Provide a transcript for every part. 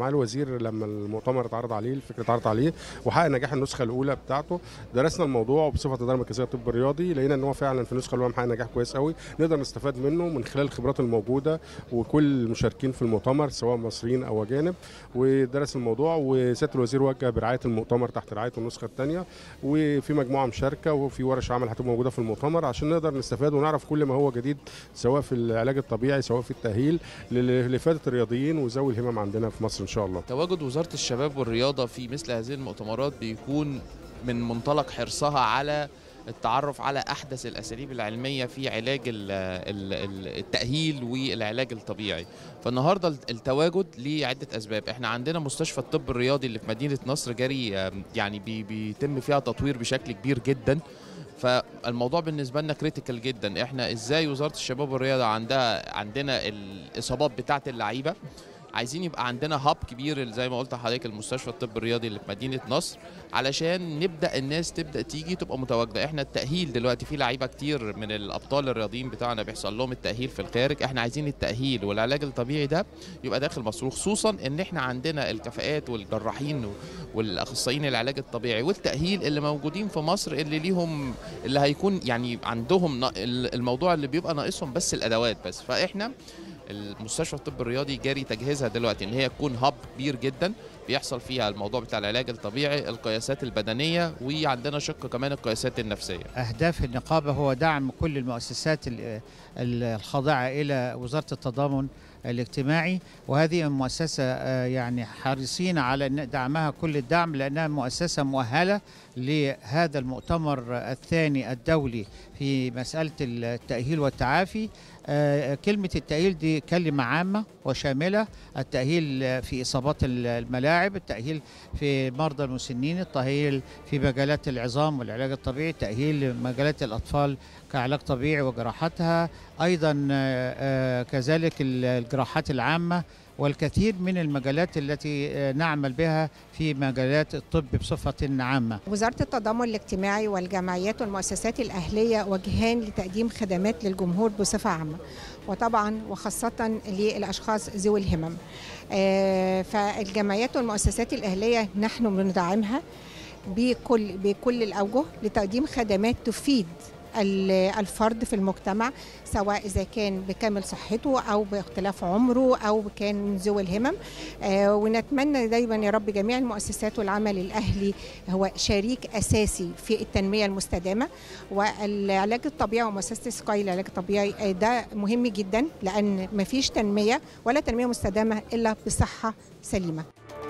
معالي الوزير لما المؤتمر اتعرض عليه، الفكره اتعرض عليه وحقق نجاح النسخه الاولى بتاعته، درسنا الموضوع بصفه اداره مركزيه الطب الرياضي، لقينا ان هو فعلا في النسخه الاولى محقق نجاح كويس قوي، نقدر نستفاد منه من خلال الخبرات الموجوده وكل المشاركين في المؤتمر سواء مصريين او اجانب، ودرس الموضوع وسياده الوزير وجه برعايه المؤتمر تحت رعايه النسخه الثانيه، وفي مجموعه مشاركه وفي ورش عمل هتبقى موجوده في المؤتمر عشان نقدر نستفاد ونعرف كل ما هو جديد سواء في العلاج الطبيعي سواء في التاهيل لافاده الرياضيين وذوي الهمم عندنا في مصر ان شاء الله. تواجد وزاره الشباب والرياضه في مثل هذه المؤتمرات بيكون من منطلق حرصها على التعرف على أحدث الأساليب العلمية في علاج التأهيل والعلاج الطبيعي. فالنهاردة التواجد ليه عدة أسباب. احنا عندنا مستشفى الطب الرياضي اللي في مدينة نصر جاري يعني بيتم فيها تطوير بشكل كبير جدا، فالموضوع بالنسبة لنا كريتيكال جدا. احنا ازاي وزارة الشباب والرياضة عندنا الإصابات بتاعة اللعيبة، عايزين يبقى عندنا هاب كبير زي ما قلت لحضرتك المستشفى الطب الرياضي اللي في مدينه نصر علشان نبدا الناس تبدا تيجي تبقى متواجده. احنا التاهيل دلوقتي في لعيبه كتير من الابطال الرياضيين بتاعنا بيحصل لهم التاهيل في الخارج، احنا عايزين التاهيل والعلاج الطبيعي ده يبقى داخل مصر، خصوصا ان احنا عندنا الكفاءات والجراحين والاخصائيين العلاج الطبيعي والتاهيل اللي موجودين في مصر اللي ليهم اللي هيكون يعني عندهم الموضوع اللي بيبقى ناقصهم بس الادوات بس. فاحنا المستشفى الطب الرياضي جاري تجهيزها دلوقتي ان هي تكون هاب كبير جدا بيحصل فيها الموضوع بتاع العلاج الطبيعي، القياسات البدنيه، وعندنا شق كمان القياسات النفسيه. اهداف النقابه هو دعم كل المؤسسات الخاضعه الى وزاره التضامن الاجتماعي، وهذه المؤسسه يعني حريصين على دعمها كل الدعم لانها مؤسسه مؤهله لهذا المؤتمر الثاني الدولي في مساله التاهيل والتعافي. كلمة التأهيل دي كلمة عامة وشاملة، التأهيل في إصابات الملاعب، التأهيل في مرضى المسنين، التأهيل في مجالات العظام والعلاج الطبيعي، التأهيل مجالات الأطفال كعلاج طبيعي وجراحتها، أيضا كذلك الجراحات العامة والكثير من المجالات التي نعمل بها في مجالات الطب بصفة عامة. وزارة التضامن الاجتماعي والجمعيات والمؤسسات الأهلية وجهان لتقديم خدمات للجمهور بصفة عامة، وطبعا وخاصة للأشخاص ذوي الهمم. فالجمعيات والمؤسسات الأهلية نحن بندعمها بكل الأوجه لتقديم خدمات تفيد الفرد في المجتمع، سواء إذا كان بكامل صحته أو باختلاف عمره أو كان ذوي الهمم. ونتمنى دايما يا رب جميع المؤسسات والعمل الأهلي هو شريك أساسي في التنمية المستدامة، والعلاج الطبيعي ومؤسسة سكاي للعلاج الطبيعي ده مهم جدا، لأن مفيش تنمية ولا تنمية مستدامة إلا بصحة سليمة.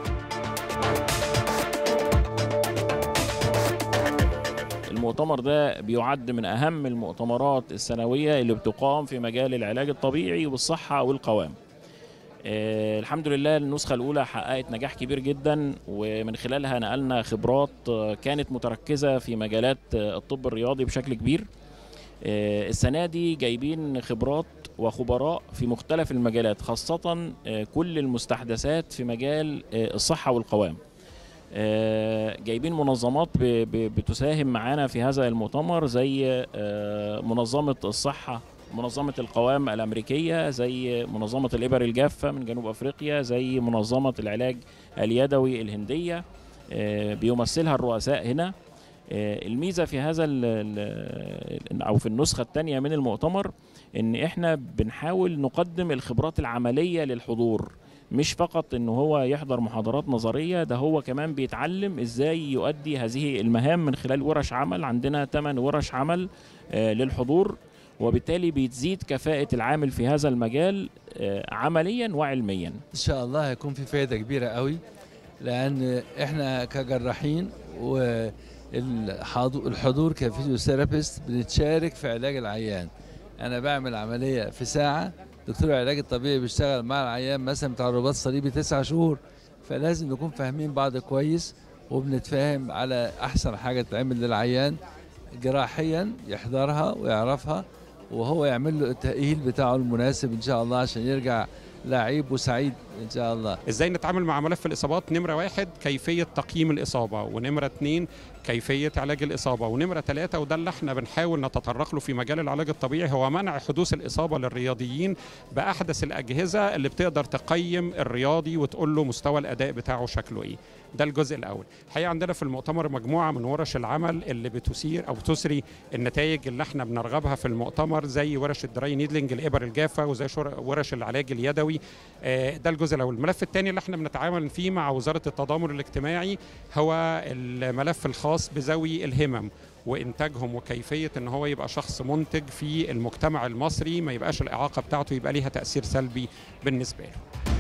المؤتمر ده بيعد من أهم المؤتمرات السنوية اللي بتقام في مجال العلاج الطبيعي والصحة والقوام. الحمد لله النسخة الأولى حققت نجاح كبير جدا، ومن خلالها نقلنا خبرات كانت متركزة في مجالات الطب الرياضي بشكل كبير. السنة دي جايبين خبرات وخبراء في مختلف المجالات، خاصة كل المستحدثات في مجال الصحة والقوام. جايبين منظمات بتساهم معانا في هذا المؤتمر زي منظمة الصحة، منظمة القوام الأمريكية، زي منظمة الإبر الجافة من جنوب أفريقيا، زي منظمة العلاج اليدوي الهندية، بيمثلها الرؤساء هنا. الميزة في هذا أو في النسخة الثانية من المؤتمر إن إحنا بنحاول نقدم الخبرات العملية للحضور، مش فقط إنه هو يحضر محاضرات نظرية، ده هو كمان بيتعلم إزاي يؤدي هذه المهام من خلال ورش عمل. عندنا 8 ورش عمل للحضور، وبالتالي بتزيد كفاءة العامل في هذا المجال عمليا وعلميا. إن شاء الله هيكون في فايدة كبيرة قوي، لأن إحنا كجراحين والحضور كفيزيوثيرابيست بنتشارك في علاج العيان. أنا بعمل عملية في ساعة، دكتور العلاج الطبيعي بيشتغل مع العيان مثلا بتاع الرباط الصليبي 9 شهور، فلازم نكون فاهمين بعض كويس وبنتفاهم على أحسن حاجة تعمل للعيان جراحيا يحضرها ويعرفها، وهو يعمل له التأهيل بتاعه المناسب إن شاء الله عشان يرجع لعيب وسعيد ان شاء الله. ازاي نتعامل مع ملف الاصابات؟ نمره 1 كيفيه تقييم الاصابه، ونمره 2 كيفيه علاج الاصابه، ونمره 3 وده اللي احنا بنحاول نتطرق له في مجال العلاج الطبيعي هو منع حدوث الاصابه للرياضيين باحدث الاجهزه اللي بتقدر تقيم الرياضي وتقول له مستوى الاداء بتاعه شكله ايه. ده الجزء الاول. الحقيقه عندنا في المؤتمر مجموعه من ورش العمل اللي بتثير او بتسري النتائج اللي احنا بنرغبها في المؤتمر، زي ورش الدراي نيدلينج الابر الجافه، وزي ورش العلاج اليدوي. ده الجزء الاول. الملف الثاني اللي احنا بنتعامل فيه مع وزاره التضامن الاجتماعي هو الملف الخاص بذوي الهمم وانتاجهم، وكيفيه ان هو يبقى شخص منتج في المجتمع المصري، ما يبقاش الاعاقه بتاعته يبقى ليها تاثير سلبي بالنسبه له.